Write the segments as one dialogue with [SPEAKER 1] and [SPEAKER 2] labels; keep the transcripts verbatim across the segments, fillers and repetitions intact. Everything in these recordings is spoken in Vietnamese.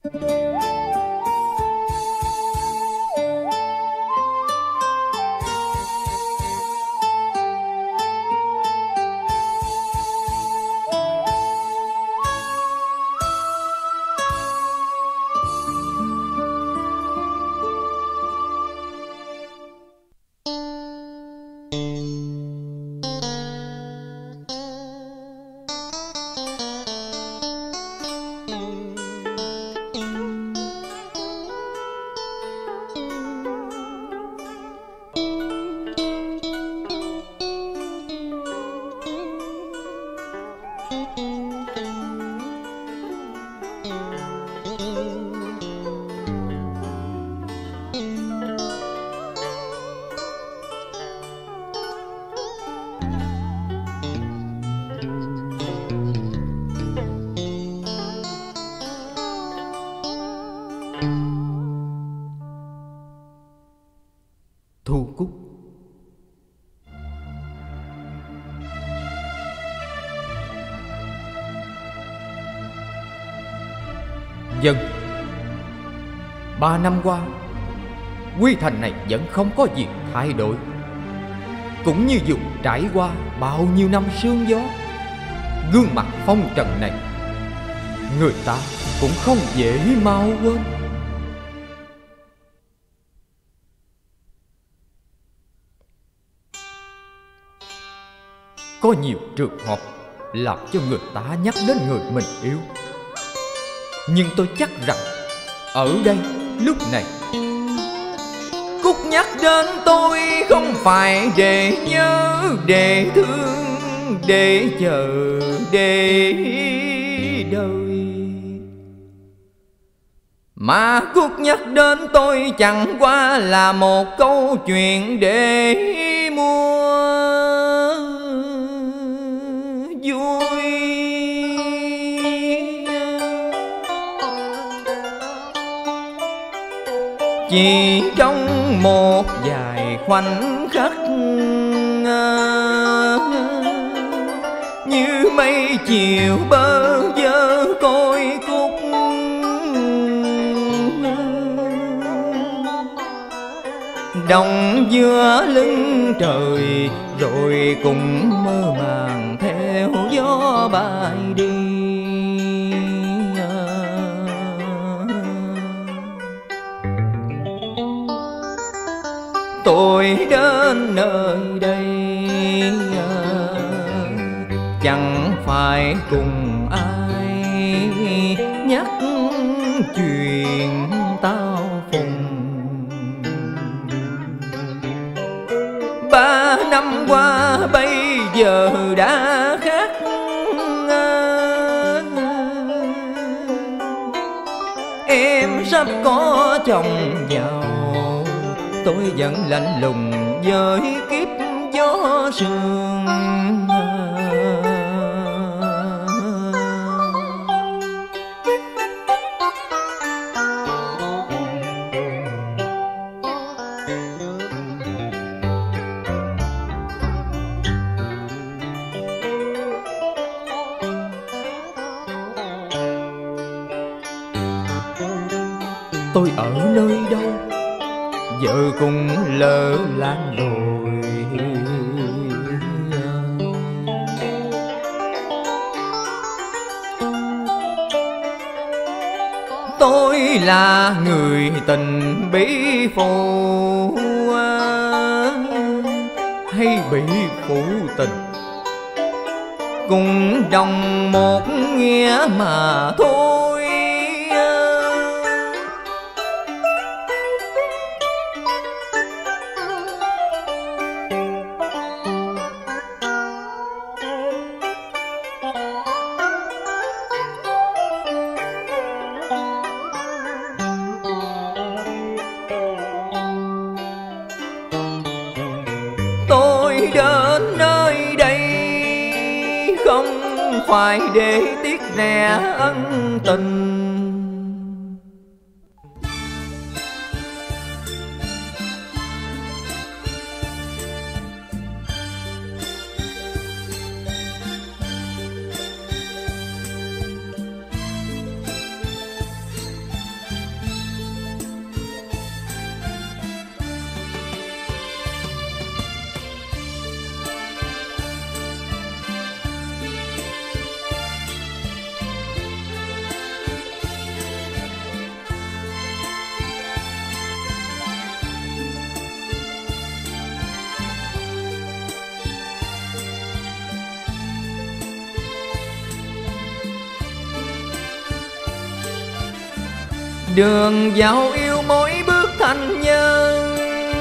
[SPEAKER 1] Thu Cúc. Dân, ba năm qua Quy Thành này vẫn không có gì thay đổi, cũng như dù trải qua bao nhiêu năm sương gió. Gương mặt phong trần này người ta cũng không dễ mau quên. Có nhiều trường hợp làm cho người ta nhắc đến người mình yêu, nhưng tôi chắc rằng ở đây lúc này Cúc nhắc đến tôi không phải để nhớ, để thương, để chờ, để đợi, mà Cúc nhắc đến tôi chẳng qua là một câu chuyện để mua vui. Chỉ trong một vài khoảnh khắc như mây chiều bơ vơ côi cúc, đồng giữa lưng trời rồi cùng mơ màng theo gió bay đi. Tôi đến nơi đây chẳng phải cùng ai nhắc chuyện tao phùng. Ba năm qua bây giờ đã khác, em sắp có chồng giàu, tôi vẫn lạnh lùng với kiếp gió sương. Tôi ở nơi đâu giờ cũng lỡ làng rồi. Tôi là người tình bí phụ hay bị phụ tình, cùng đồng một nghĩa mà thôi. Tôi đến nơi đây không phải để tiếc rẻ ân tình. đường giao yêu mỗi bước thành nhân.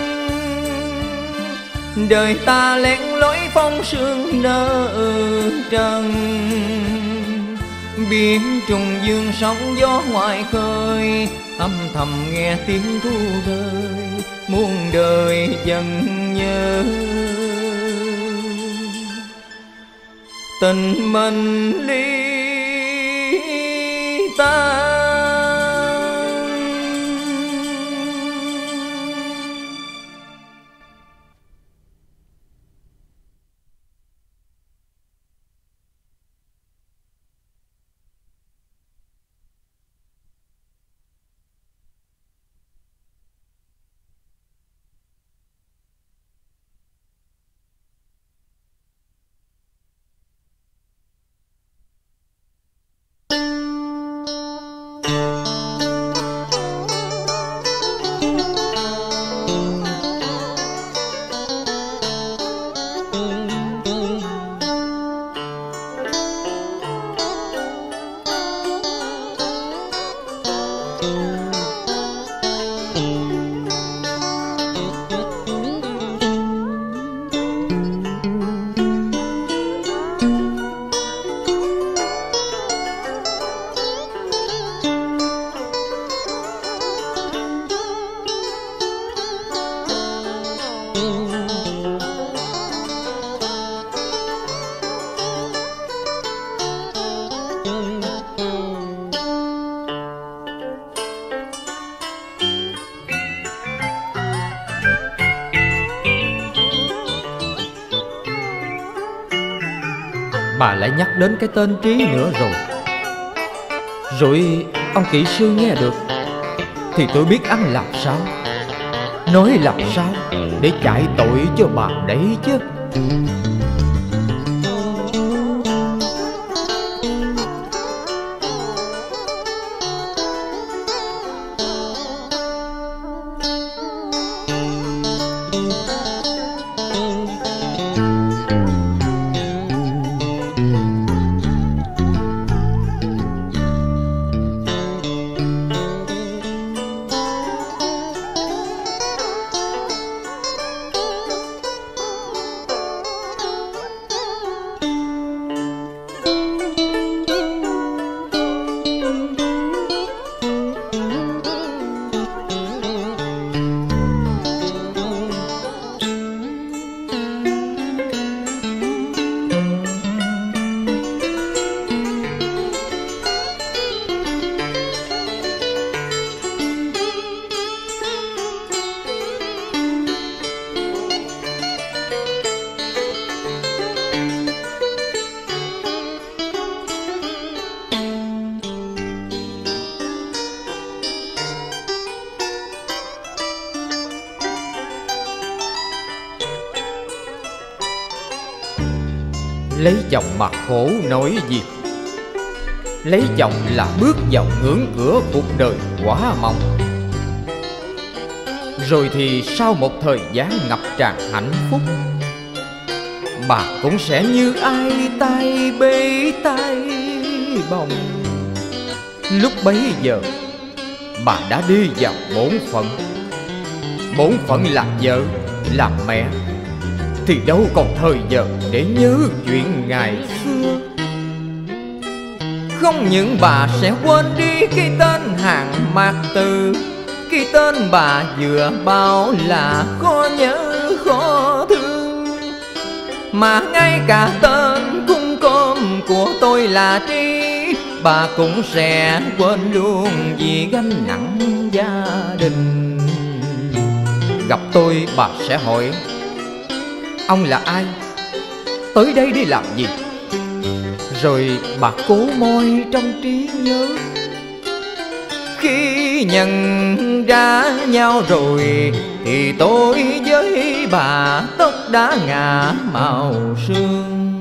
[SPEAKER 1] Đời ta lén lối phong sương nở trần, biển trùng dương sóng gió ngoài khơi, âm thầm nghe tiếng thu rơi, muôn đời dần nhớ. Tình mình ly tan.
[SPEAKER 2] Bà lại nhắc đến cái tên Trí nữa rồi. Rồi ông kỹ sư nghe được thì tôi biết ăn làm sao, nói làm sao để chạy tội cho bà đấy chứ.
[SPEAKER 1] Lấy chồng mà khổ nổi gì. Lấy chồng là bước vào ngưỡng cửa cuộc đời quá mong. Rồi thì sau một thời gian ngập tràn hạnh phúc, bà cũng sẽ như ai tay bê tay bồng. Lúc bấy giờ bà đã đi vào bổn phận. Bổn phận là vợ, làm mẹ, thì đâu còn thời giờ để nhớ chuyện ngày xưa. Không những bà sẽ quên đi cái tên Hàng Mạc Từ, cái tên bà vừa bảo là khó nhớ khó thương, mà ngay cả tên cung cơm của tôi là Trí bà cũng sẽ quên luôn vì gánh nặng gia đình. Gặp tôi bà sẽ hỏi: ông là ai? Tới đây đi làm gì? Rồi bà cố môi trong trí nhớ. Khi nhận ra nhau rồi thì tôi với bà tóc đã ngả màu sương.